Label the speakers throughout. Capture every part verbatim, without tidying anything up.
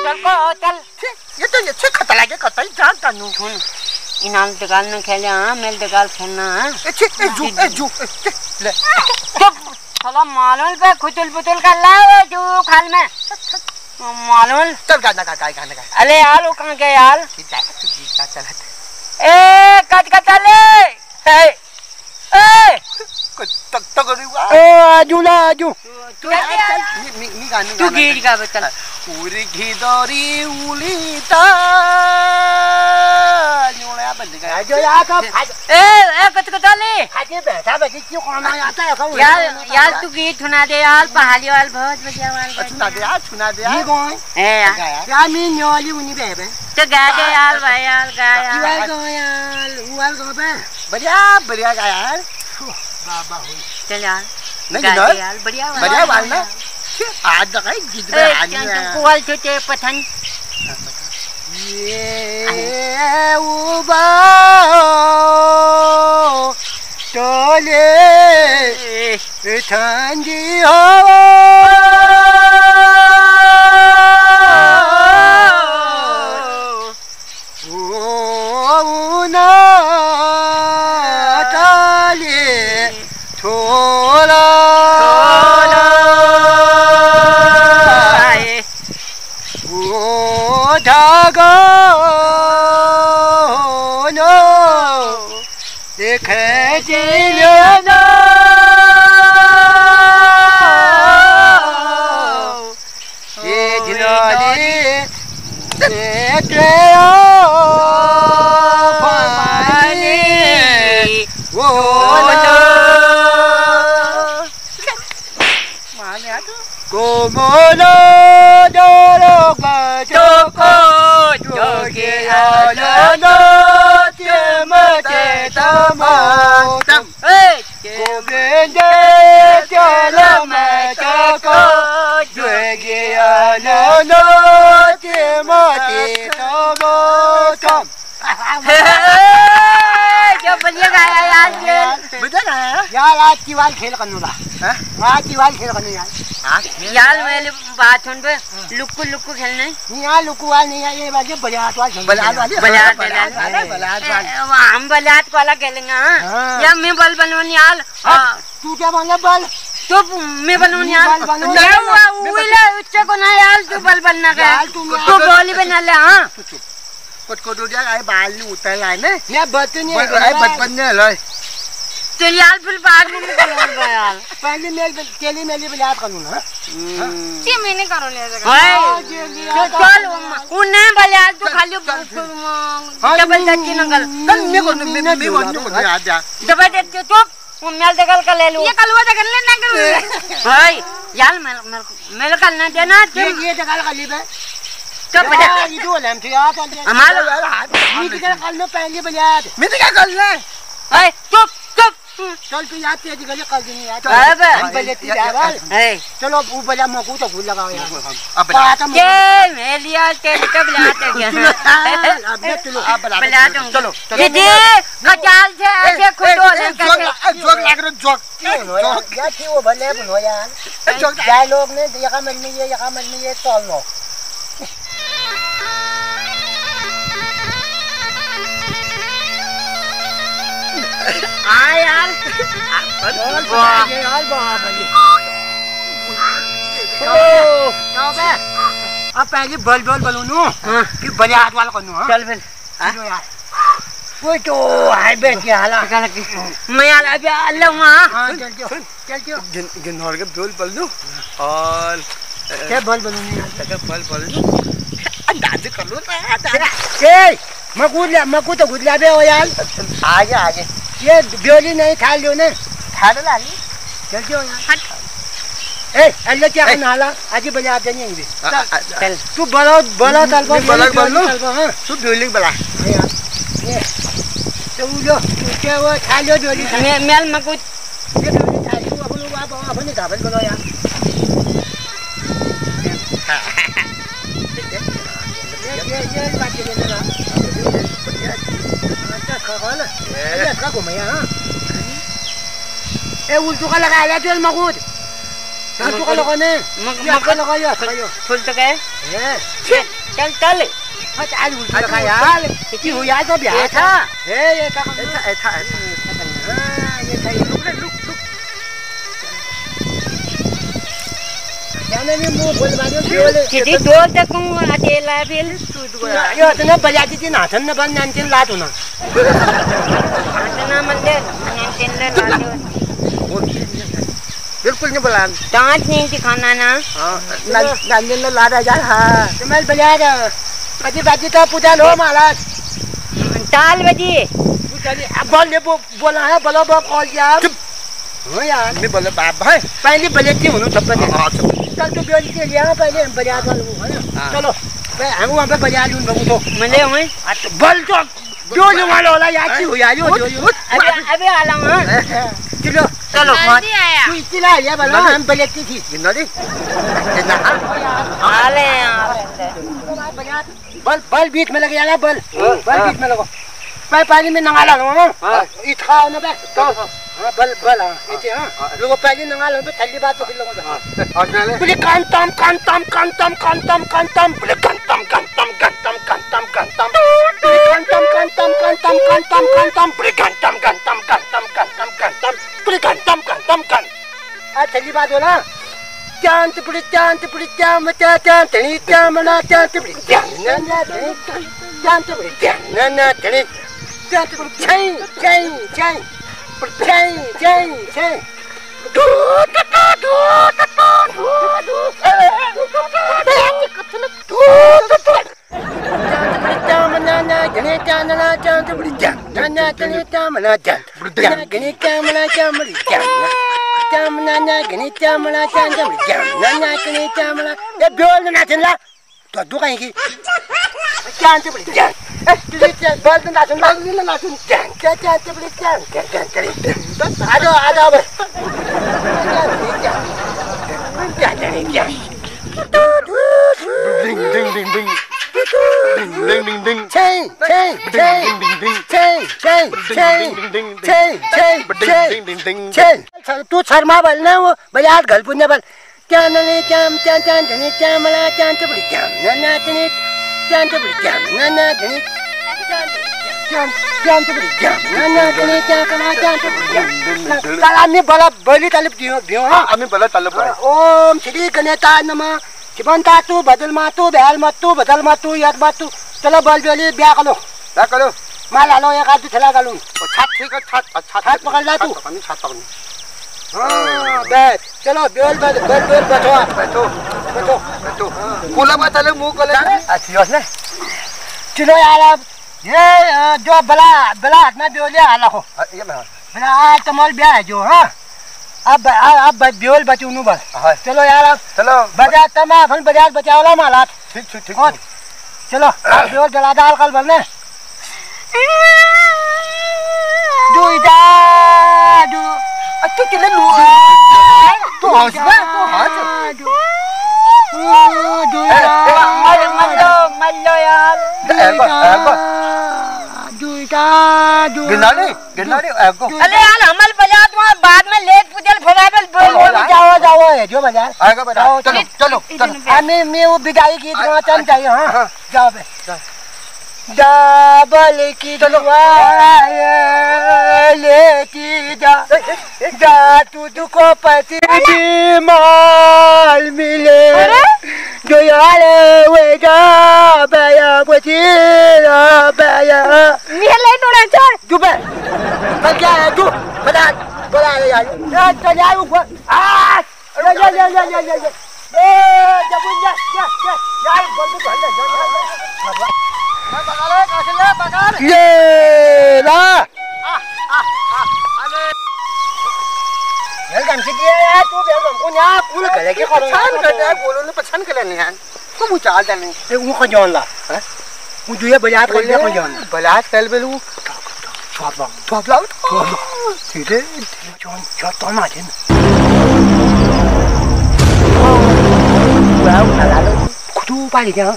Speaker 1: चल को चल
Speaker 2: ये तो ये छे खतरा के कतई जा कानू
Speaker 1: सुन इनाम दगाल न खेले हां मेल दगाल खेलना हां
Speaker 2: ए छे ए जू ए जू ले
Speaker 1: चुप साला मालूल पे खुतुल पुतुल कर ला जो खाल में मालूल
Speaker 2: चल गाना गा गाय गाना गा
Speaker 1: अरे यार वो कहां गए यार
Speaker 2: जा तू गीत गा चल
Speaker 1: ए कट कट ले ए ए
Speaker 2: तक तक रुआ
Speaker 3: ए आजूला आजू
Speaker 2: तू मी मी गाना
Speaker 1: तू गीत गा बता
Speaker 2: उरी घिदरी उलीता न्योला बंद गा
Speaker 3: आजो या का
Speaker 1: ए ए कट कट ले
Speaker 3: आजे बैठा बैठी क्यों खाना आता है खाओ
Speaker 1: यार यार तू गीत सुना दे यार पहाड़ी वाल बहुत बढ़िया वाल
Speaker 2: सुना दे यार सुना दे
Speaker 3: ये कौन
Speaker 1: ए यार
Speaker 3: या मी न्योली उनी बेबे
Speaker 1: तो गा दे यार भाई यार गा यार
Speaker 3: वाल गो यार वाल गो बे
Speaker 2: बढ़िया बढ़िया गा यार
Speaker 3: बाबा हो
Speaker 1: चल यार
Speaker 2: नहीं
Speaker 1: गा
Speaker 2: ना
Speaker 1: दे यार बढ़िया वाल
Speaker 2: बढ़िया वाल ना आज तक आई गीत में आनी है
Speaker 1: कोल छोटे पठन
Speaker 3: ये उबा तोले ठंडी हवा ओ ना ताले थोड़ा ओ धागा नो देखे जिलेना ये जिलाली देखे पानी वो
Speaker 2: माने आ तू
Speaker 3: कोमोलो डोरोगा
Speaker 1: चोको जोगे
Speaker 3: आलो तेमते तमोतम गोविंदे चलम चको जोगे आलो तेमते तमोतम
Speaker 1: जो बढ़िया गाया यार खेल
Speaker 2: बजा ना
Speaker 3: यार आज की वाल खेल करनू ला
Speaker 2: हैं
Speaker 3: आज की वाल खेल करनू यार
Speaker 1: यार मेरे बात सुन पे लुक्कू लुक्कू खेलने
Speaker 3: नहीं यार लुकू वाल नहीं है ये बाजे बलियात वाल खेल
Speaker 2: बलात वाली
Speaker 1: बलात
Speaker 2: बलात वाला बलात वाला
Speaker 1: ए, वो हम बलात वाला खेलेंगे हाँ
Speaker 3: हाँ।
Speaker 1: या मैं बल बनूं यार हाँ
Speaker 3: तू क्या मांगे बल
Speaker 1: तो मैं बनूं यार
Speaker 3: बल बनूं।
Speaker 1: ये हुआ उइला उच्च को ना यार तू बल बनना का
Speaker 3: यार, तू मैं-
Speaker 1: तू गोली बना ले हाँ
Speaker 2: कुछ को दूर जाए बाल नहीं उतर लाए ने
Speaker 3: मैं बतनी
Speaker 2: आई बचपन ने लय
Speaker 1: चल यार फिर बाद में करूंगा यार
Speaker 3: पहले मेल केली मेली बलियात करनू ना
Speaker 4: ची मैंने करो ले जगह
Speaker 1: भाई चल उन्हें बलियात तू खाली डबल दच्ची न कर
Speaker 2: कल मैं को मैं मैं को को याद जा
Speaker 1: डबल दच्ची चुप वो मेल दगल का ले लूं
Speaker 4: ये कलवा जगह ले ना कर
Speaker 1: भाई यार मेल मेल मेल कल ना देना
Speaker 3: ये
Speaker 1: तुम
Speaker 3: ये जगह का लीबे
Speaker 1: चुप
Speaker 3: तो
Speaker 1: बेटा
Speaker 3: ये दो लेम थे यार कल
Speaker 1: हमारा
Speaker 3: ये की कल में पहले बलियात
Speaker 2: मैं तो क्या कर ले
Speaker 1: भाई चुप चुप
Speaker 3: चल तू याद तेज गले कल दिन यार
Speaker 1: अबे।
Speaker 3: हम बलेती जावल
Speaker 1: ए
Speaker 3: चलो वो बजा मकू तो भूल लगाओ यार
Speaker 2: अब
Speaker 3: बात हम
Speaker 1: ये मेलिया तेल कब लाते क्या
Speaker 3: अब मैं चलो
Speaker 2: अब बला
Speaker 1: बला दूं
Speaker 2: चलो
Speaker 1: ये दे कचाल से ऐसे खुदो ले
Speaker 2: जोक जोक लाग रहा जोक जोक
Speaker 3: क्या थी वो भले बनो यार
Speaker 2: जोक
Speaker 3: जाए लोग ने यका मन में ये यका मन में ये तोल लो
Speaker 1: आ यार
Speaker 3: वाह यार बाप रे ओ तौबे अब पहले बल बल बलूनू
Speaker 1: हाँ
Speaker 3: कि बलियात वाला करनू हां
Speaker 1: चल फिर
Speaker 3: चलो यार कोई तो हाय बेटी हाला
Speaker 1: मैं यार अभी अल्लाह वहां
Speaker 3: हां चल चल चल चल
Speaker 2: गिन गिन और के बोल बोल दो और
Speaker 3: क्या बल बलूनी यार
Speaker 2: तक बोल बोल दो अंदाज कर लो ना
Speaker 3: ए मकूद ले मकू तो गुदला बे हो यार
Speaker 2: आगे आगे
Speaker 3: ये ब्योली नहीं खा लियो ने
Speaker 2: खा लो लाली
Speaker 3: चल क्यों यार ए अल्लाह क्या नाला आज बजा देनी है
Speaker 1: चल
Speaker 3: तू बड़ा बड़ा तलबा
Speaker 2: बड़ा बड़ा
Speaker 3: हां
Speaker 2: तू बिल्डिंग बला
Speaker 3: यार ये तो लो क्या वो खा लियो ब्योली
Speaker 1: मैं मेल में कुछ
Speaker 3: ये ब्योली खा लियो अपन लोग आप अपन गाबल करो यार ये ये बात के लेना अच्छा खा ले ये का को मैं हां ए उल्टू का लगा ले तेल मगूद तू का लगा ने
Speaker 1: मग मग
Speaker 3: लगा या
Speaker 1: फुल तो गए
Speaker 3: ये
Speaker 1: चल चल
Speaker 3: आज उल्टा का यार किती हो यार तो ब्याह था हे ये का
Speaker 2: ऐसा ऐसा ऐसा
Speaker 3: हां ये सही रुक रुक रुक जाने में मुंह बोल बाजो बोले
Speaker 1: किती दो तकू अकेला फिर
Speaker 3: यो तो ना बजाती थी नाचन ना बन नाचन लात होना
Speaker 1: आतना मंदिर नाचन लात
Speaker 2: बिल्कुल नहीं बुला
Speaker 1: डांस नहीं सिखाना ना
Speaker 2: हां नाचन ला रहा यार हां
Speaker 3: तुम्हारे बजा कदी बाजी तो पूजा लो महाराज
Speaker 1: ताल बजी
Speaker 3: अब बोल ले बोला है बोलो बोल कॉल किया हो यार
Speaker 2: मैं बोला बाप भाई
Speaker 3: पहले बजती हूं तब बजे
Speaker 2: हां
Speaker 3: कल तो बेल के लिया पहले हम बजा दो है ना चलो मैं हम वहां पे बजा लूं बाबू तो
Speaker 1: मले हुए
Speaker 3: तो बोल तो जो जो वाला वाला याची हो यार जो जो
Speaker 1: अबे अबे आला हां
Speaker 3: चलो
Speaker 1: चलो
Speaker 4: जल्दी आया
Speaker 3: तू इतना लिया बोला हम बजती थी
Speaker 2: गिनना दी गिनना
Speaker 1: आले
Speaker 3: बल बल बीच में लग जाना बल बल बीच में लगो मैं पानी में नंगा ला लो इतना ना बे तो हां बल बल हां नीचे हां लोगो पहले नंगा लो थल्ली बात तो फिर लोगो
Speaker 2: और नाले
Speaker 3: बोले कांतम कांतम कांतम कांतम कांतम बोले कांतम कांतम कांतम कांतम कांतम बोले कांतम कांतम कांतम कांतम कांतम बोले कांतम कांतम कांतम कांतम कांतम बोले कांतम कांतम कांतम आ थल्ली बात बोला चांद पुड़ी चांद पुड़ी चांद चांद तनी चांदना चांद पुड़ी चांद ना तनी चांद पुड़ी चांद ना तनी चांद पुड़ी छई छई छई छई छई छई दू टटा दू टटा दू दू चांदना जने चांदना चांद पुड़ी चांदना तनी चांदना चांद गने चांदना चांद चांद चामना गने चामना चांद चामना गने चामना ये बोल ना चला तो दो कहीं की चांद बड़ी चांद ए तुझे चांद बोल ना सुन ना सुन ना सुन चांद क्या चांद बड़ी चांद क्या चांद करे बस आ जाओ आ जाओ बस क्या जाने क्या
Speaker 2: डिंग डिंग डिंग डिंग डिंग डिंग डिंग
Speaker 3: छे छे छे छे छे छे छे छे तू शर्मा बोल ना वो बजात गल पुण्य बोल चांद ने चाम चांद चांद ने चामला चांद बड़ी चाम ना ना ने चांद बड़ी चाम ना ना ने चांद चांद बड़ी चाम ना ना ने चाकना चांद बड़ी ताला ने बला बली तालिब दियो दियो हां
Speaker 2: आम्ही बोला चाललो पाय
Speaker 3: ओम श्री गणेशाय नमः चिबंता तू बदल मातू बेल मातू बदल मातू याद मातू चलो बल बेली ब्याह करो
Speaker 2: क्या करो
Speaker 3: माल आलो एक आदमी चला गालूं
Speaker 2: छात ठीक है छात अच्छा
Speaker 3: छात पकड़ ला तू
Speaker 2: पकड़नी छात पकड़नी
Speaker 3: हां बैठ चलो बेल बेल बेल बेल बैठो
Speaker 2: बैठो
Speaker 3: बैठो
Speaker 2: बैठो कोला बात चले मुंह कोले
Speaker 3: अच्छी बात है चलो यार अब ये जो बला बला हाथ में बेल आला हो
Speaker 2: ये मैं
Speaker 3: बला आज तुम्हारा ब्याह है जो हां अब अब बेल बचू नु बस चलो यार अब
Speaker 2: चलो
Speaker 3: बाजार तमा अपन बाजार बचाओ ला मालात
Speaker 2: ठीक ठीक ठीक
Speaker 3: चलो बेल जला दाल कल बनने दुईटा दु
Speaker 2: तू चले लू तू हंस ना तू हंस
Speaker 1: मल मल्लो मल्लो यार
Speaker 3: दुईटा दु
Speaker 2: गिनाली गिनाली एगो
Speaker 1: अरे यार हमल बजात वहां बाद में लेट पुजल फराबल बोल
Speaker 3: जाओ जाओ है जो बाजार
Speaker 2: आएगा बेटा चलो चलो चलो
Speaker 3: मैं मैं वो विदाई गीत गाना चल जाइए हां जाओ बे डबल की दुआएं लेती जा जा तू दुको पति माल मिले जो यार वे जा बया बचीरा बया
Speaker 1: मिले तोड़ा छोड़
Speaker 3: दुबे कल क्या है तू बता बता यार यार चल यार ऊपर आ ले ले ले ले ले ले ए जब जा जा यार बंद कर ले
Speaker 2: मैं पकड़ ले कैसे ले पकड़
Speaker 3: ये ला
Speaker 2: आ आ आ अरे
Speaker 3: वेलकम से दिया यार तू वेलकम को ना पूरा करे के करो
Speaker 2: पहचान कर दे बोलो ने पहचान कर ले यार तू मुझे चाल दे नहीं
Speaker 3: ए वो को जान ला हैं वो दुए बाजार कर ले को जान
Speaker 2: बलास चल बेलू
Speaker 3: छाप ला
Speaker 2: छाप लाओ
Speaker 3: सीधे जान छाप तो ना दिन वाओ ला ला खुद पाली क्या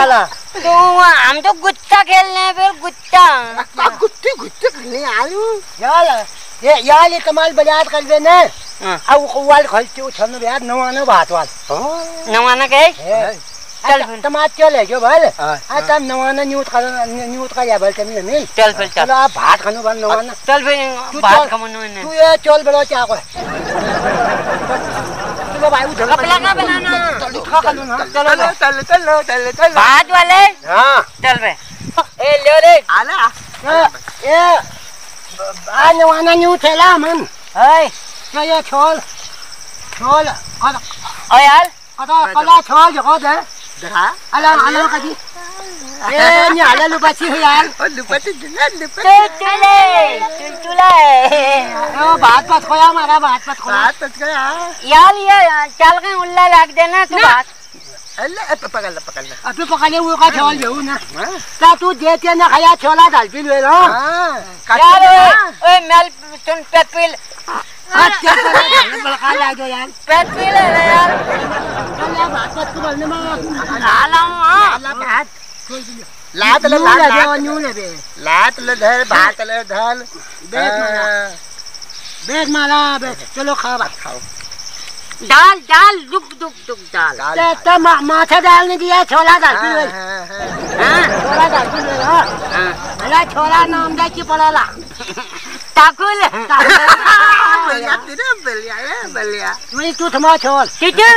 Speaker 2: चला
Speaker 1: तो हम तो गुत्ता खेलने हैं फिर गुत्ता
Speaker 2: गुत्ते गुत्ते खेलने आलू यार ये यार ये कमाल बाजार कर देना अब वाल खर्चे उछलने यार नवाना बात वाल
Speaker 1: नवाना के
Speaker 2: चल टमाटर चले जो भल आ तब नवाना न्यूट कर न्यूट का या भल चल नहीं
Speaker 1: चल फिर चल
Speaker 2: आप भात खानो भल नवाना
Speaker 1: चल फिर भात खानो ने
Speaker 2: तू ये चल बड़ो क्या को चलो भाई उधर
Speaker 1: कपड़ा का बनाना
Speaker 2: चलो खा खा लो ना
Speaker 3: चलो चलो चलो चलो चलो
Speaker 1: भात वाले
Speaker 2: हां
Speaker 1: चल बे ए ले रे
Speaker 3: आला
Speaker 2: ये आ नवाना न्यू थेला मन
Speaker 1: ए
Speaker 2: ये ये छोल छोल
Speaker 1: ओ यार
Speaker 2: कदा कदा छोल जगह दे
Speaker 3: देखा
Speaker 2: अला अला कदी ए नी अला लुपाची है यार
Speaker 3: ओ लुपट दिला लुपट
Speaker 1: चुलचुले चुलचुले
Speaker 2: ओ बात बात खोया हमारा बात बात खोया
Speaker 3: बात तक गया
Speaker 1: यार ये चल के उल्ला लग देना तू बात
Speaker 3: अल्लाह पकड़ ले पकड़ ले
Speaker 2: अब तो पकाने वो का छोल देऊ ना ता तू देते ना खाया छोला डाल पी ले लो
Speaker 3: हां
Speaker 1: यार ओए मेल तुम पेट पील
Speaker 2: अच्छा बलका ला दो यार
Speaker 1: पेट पील है यार
Speaker 2: चल बात बात को बोलने में
Speaker 1: ला लाऊं हां
Speaker 2: बात
Speaker 3: लात ले
Speaker 2: ला
Speaker 3: लात
Speaker 2: दो न्यू ले बे
Speaker 3: लात ले धर भात ले धर
Speaker 2: बेट मारा बेट मारा बेट चलो खा बात खाओ
Speaker 1: दाल दाल दुक दुक दुक दाल
Speaker 2: ते ते माथा डालने दिया छोला डाल पी ले
Speaker 1: हां
Speaker 2: छोला डाल पी ले हां अरे छोला नाम दे की पड़ाला
Speaker 1: ताकुल
Speaker 3: बलिया तेरे बलिया है बलिया
Speaker 2: वही तू थमा छोल
Speaker 1: टीचू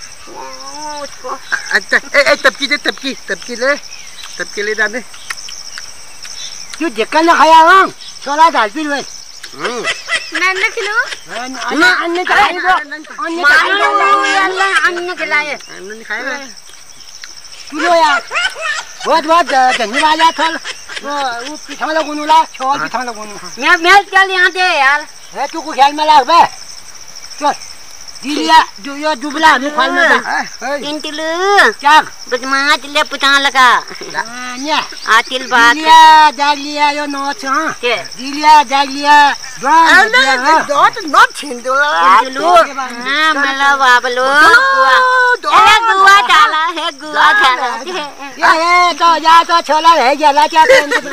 Speaker 3: अच्छा ए ए तबकी दे तबकी तबकी ले तबकी ले डाले
Speaker 2: तू देखकर ना खाया हां छोला डाल पी ले
Speaker 4: नन्ना खिलो
Speaker 2: अन्ना अन्ने खाई दो अन्ने खाई दो
Speaker 1: अल्लाह अन्न खिलाए
Speaker 3: नहीं खाएगा
Speaker 2: किलो यार बहुत बहुत धन्यवाद यार थल वो वो पिठा लगुनुला छोल पिठा लगुनु
Speaker 1: मैं मैं चल यहां दे यार
Speaker 2: है तू को ख्याल में लाग बे चल दिलिया जो यो दुबला नु ख्याल में
Speaker 1: इंटिलु
Speaker 2: क्या
Speaker 1: बदमाश ले पुता लगा
Speaker 2: न्या
Speaker 1: आतिल बात
Speaker 2: दिलिया जागलिया यो नो छ
Speaker 1: के
Speaker 2: दिलिया जागलिया
Speaker 3: अरे डॉट नॉट छिंदो
Speaker 1: इंटिलु हां मला बाबलो गुआ ए गुआ डाला है गुआ डाला
Speaker 2: या ये तो या तो छोला है गया क्या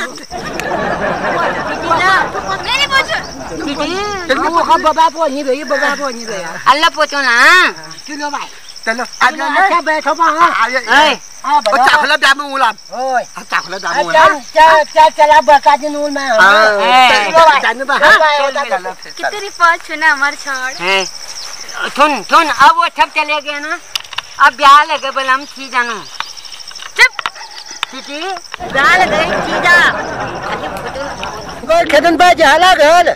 Speaker 4: मेरी पूछ
Speaker 1: दीदी
Speaker 2: वो का बाबा को नहीं गई बाबा को नहीं गया
Speaker 1: अल्लाह पोतो ना
Speaker 2: चलो भाई
Speaker 3: चलो
Speaker 2: चलो अच्छा बैठो पा हां
Speaker 1: ए
Speaker 2: हां
Speaker 3: बच्चा खला डाबू उलाम
Speaker 2: ओए
Speaker 3: अच्छा खला डाबू
Speaker 2: चल चल चल चला बका दिन उल में
Speaker 3: हां जाने बा
Speaker 4: कितनी पाँच छुना हमार छोड़
Speaker 1: है सुन सुन अब वो सब चले गए ना अब ब्याह लगे बोल हम छी जानो चुप दीदी ब्याह लगे सीधा खाली फुटू
Speaker 2: गोल खेदन बा जाला घर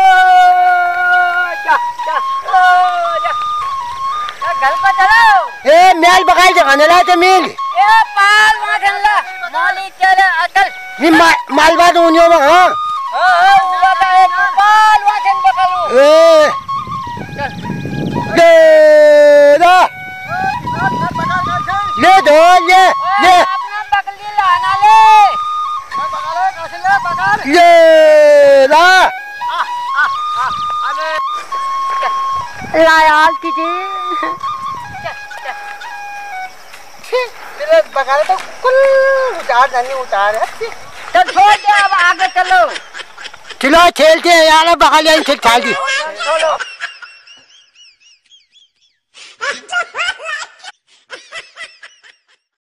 Speaker 1: घर को चलो
Speaker 2: ए मेल बगाल जगाने ला तो मिल
Speaker 1: ए पाल वहां चला मौली चले अकल
Speaker 2: ये मालवा तो उन्यों में हां
Speaker 1: हां हां उला का एक पाल वहां चल बकलू
Speaker 2: ए ले ला ले दो ले ले
Speaker 1: अपना बकली लाना ले
Speaker 3: बगाले कैसे ले बगाल
Speaker 2: ले ला
Speaker 1: ला यार दीदी
Speaker 3: तेरे बगाले तो कुल उतार जानी उतार है
Speaker 1: तो छोड़ दे अब आगे चलो
Speaker 2: चलो खेलते हैं यार बगाल यहीं खेल दी
Speaker 3: चलो